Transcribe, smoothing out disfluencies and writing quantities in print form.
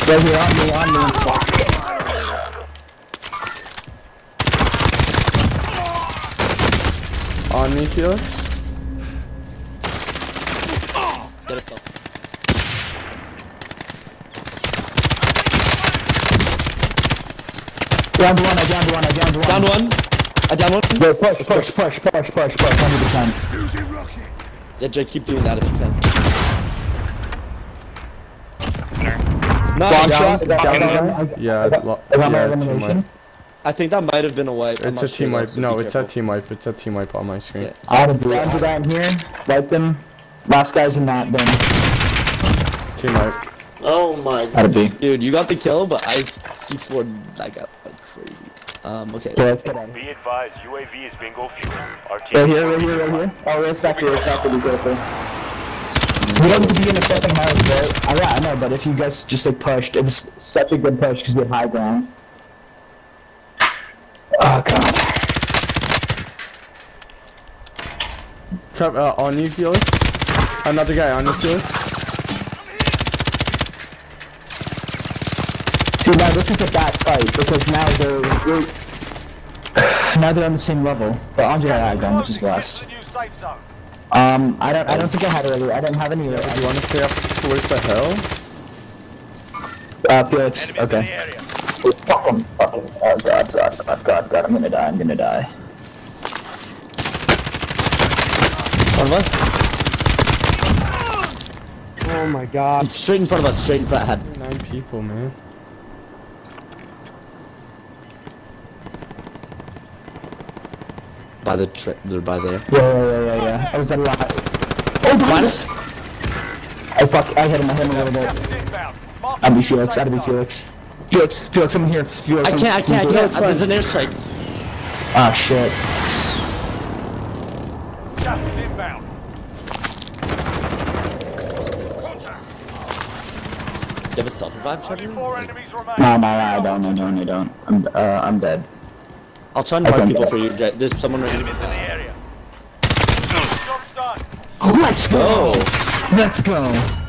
Right here, on me. On me, Felix. Get us up. Down one, I downed one. Down one. I down one. Go, push, 100%. Yeah, Jay, keep doing that if you can. No, Long down. shot. Yeah, I got my elimination. I think that might have been a wipe. It's a team wipe. No, it's a team wipe. It's a team wipe on my screen. Yeah. I had a down down here. Wipe them. Last guy's in that bin. Team wipe. Oh my Had a B. dude, you got the kill, but I C4'd that guy like crazy. Okay. Okay, let's get out of here. Be advised, UAV is bingo fuel. Right here. Oh, race factory, be careful. We don't need to be in the second house, right? Yeah, I know, but if you guys just like pushed, it was such a good push because we had high ground. Oh god. Trap, on you, Felix. Another guy on you, Felix. See, now this is a bad fight because now they're on the same level. But Andre had high ground, which is blessed. I don't think I had earlier. I didn't have any earlier. Do you want to stay up towards the hill? Felix, okay. Fucking, oh god, I'm gonna die. One of us? Oh my god. Straight in front of us, straight in front head. 9 people, man. They're by there. Yeah. I was at a lot. Oh, behind us! I hit him a little bit. I'll be Felix, Felix, I'm here. Felix, I can't. There's an airstrike. Ah, shit. Just inbound. Do you have a self-revive, Trevor? 4 enemies remain. No, I don't. I'm dead. I'll try and mark people for you, Jay. There's someone right Enemies in here. the area. Job's done. Let's go!